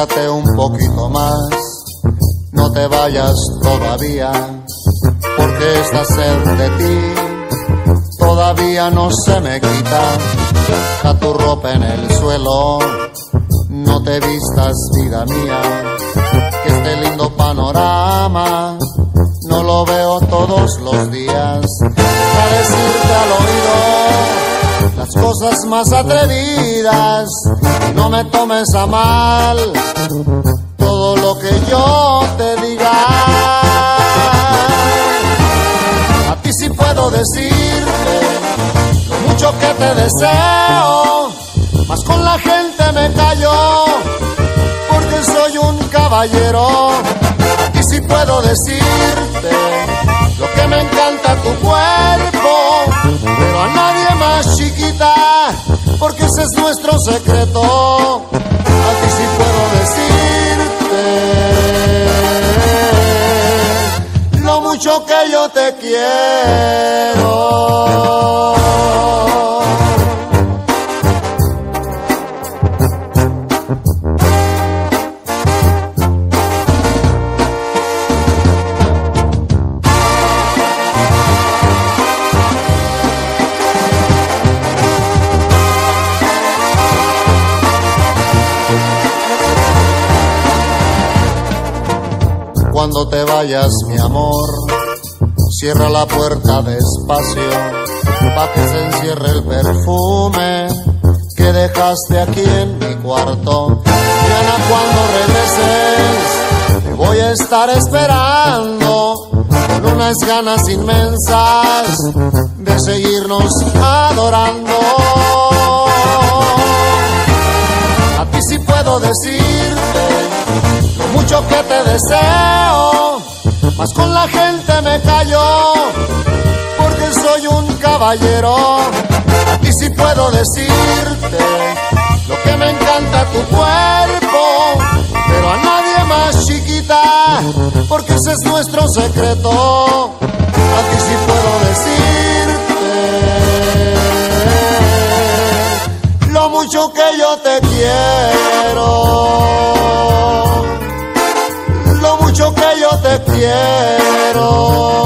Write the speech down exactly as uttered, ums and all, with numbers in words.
Quédate un poquito más, no te vayas todavía, porque esta sed de ti todavía no se me quita. Deja tu ropa en el suelo, no te vistas, vida mía, que este lindo panorama no lo veo todos los días. Para decirte al oído las cosas más atrevidas, y no me tomes a mal todo lo que yo te diga. A ti sí puedo decirte lo mucho que te deseo, mas con la gente me callo, porque soy un caballero. A ti sí puedo decirte lo que me encanta tu cuerpo, pero a nadie más, chiquita, porque ese es nuestro secreto. A ti sí puedo decirte lo mucho que yo te quiero. Cuando te vayas, mi amor, cierra la puerta despacio, pa' que se encierre el perfume que dejaste aquí en mi cuarto. Diana, cuando regreses, te voy a estar esperando con unas ganas inmensas de seguirnos adorando. A ti sí puedo decirte lo mucho que te deseo, mas con la gente me callo, porque soy un caballero. A ti sí puedo decirte lo que me encanta tu cuerpo, pero a nadie más, chiquita, porque ese es nuestro secreto. A ti sí puedo decirte lo mucho que yo te quiero, lo mucho que yo te quiero.